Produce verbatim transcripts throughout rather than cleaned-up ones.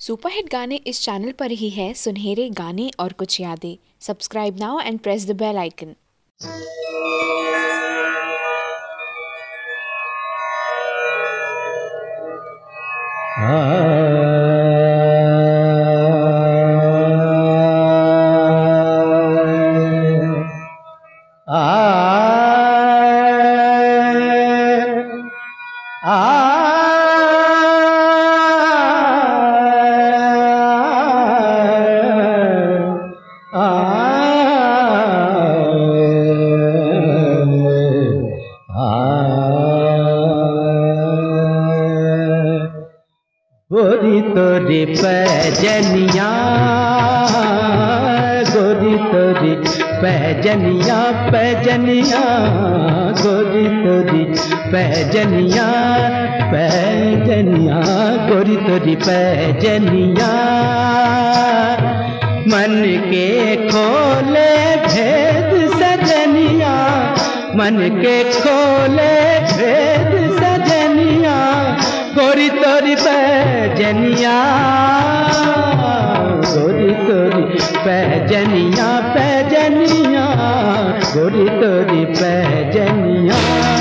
Superhit गाने इस channel पर ही है, सुनहरे गाने और कुछ यादें। Subscribe now and press the bell icon. गोरी तोरी पैजनिया, गोरी तोरी पैजनिया, पैजनिया, गोरी तोरी पैजनिया, पैजनिया, गोरी तोरी पैजनिया, मन के खोले भेद सजनिया, मन के खोले भेद सजनिया, गोरी तोरी पैजनिया, गोरी तोरी पैजनिया, पैजनिया, गोरी तोरी पैजनिया।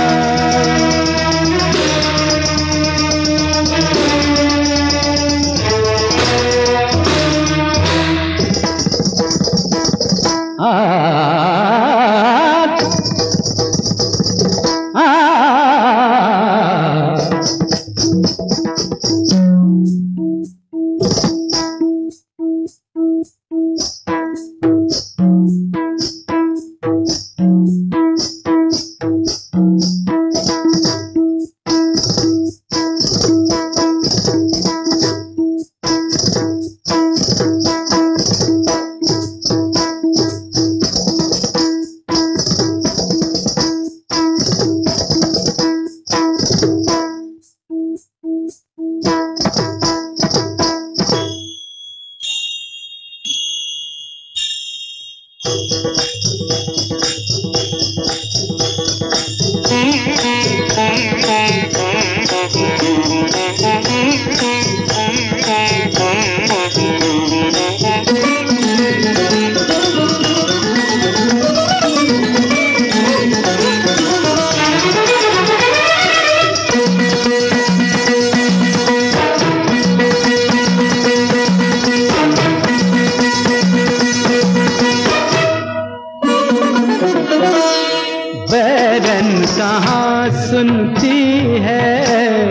बैरन कहाँ सुनती है,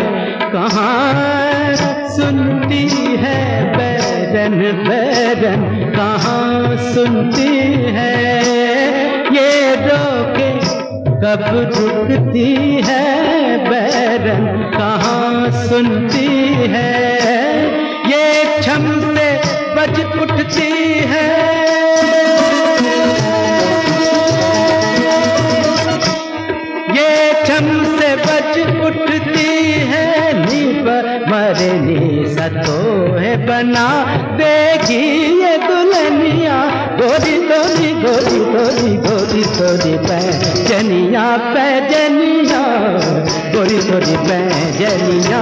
कहाँ सुनती है, बैरन बैरन कहाँ सुनती है, ये रोके कब रुकती है, बैरन कहाँ सुनती है, ये छम से बज उठती है, छम से बच उठती है, नी पर मरनी सतो है बना देगी ये दुल्हनिया, गोरी तोरी गोरी तोरी गोरी तोरी पैजनिया, पैजनिया, गोरी तोरी पैजनिया।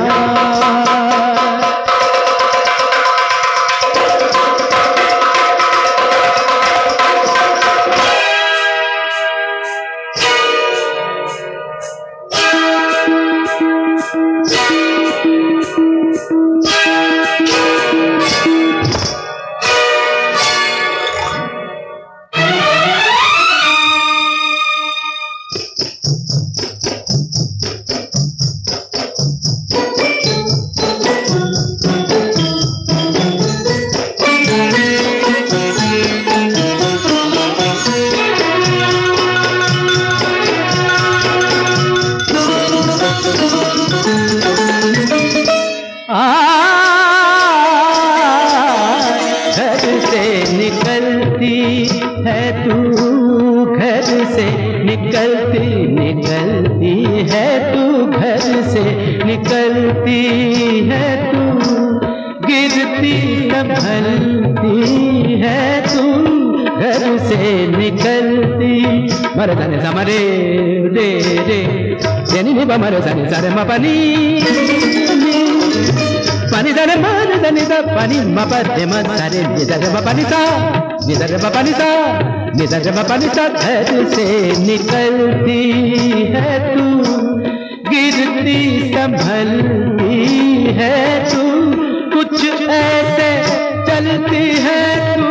है तू घर से निकलती निकलती है तू घर से निकलती है तू गिरती संभलती है तू घर से निकलती मरे जाने समरे रे रे यानी नहीं मरे जाने सारे मपनी pani da re ma re da ni da pani ma pa re ma sa re ni da re ma pani sa ni da re ma pani sa ni da re ma pani sa घर से निकलती है तू गिरती संभलती है तू कुछ ऐसे चलती है तू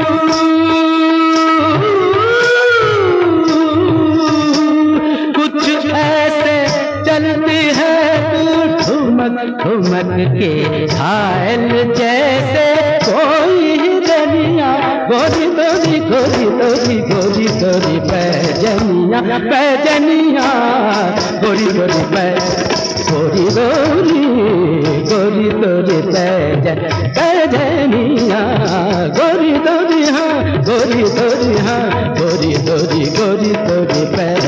कुछ ऐसे चलती है तू ठुमक ठुमक के घायल जैसे कोई दुनिया गोरी गोरी गोरी गोरी गोरी गोरी पैजनिया पैजनिया गोरी गोरी पै गोरी गोरी गोरी गोरी पैजन पैजनिया गोरी गोरी हाँ गोरी गोरी हाँ गोरी गोरी गोरी गोरी पै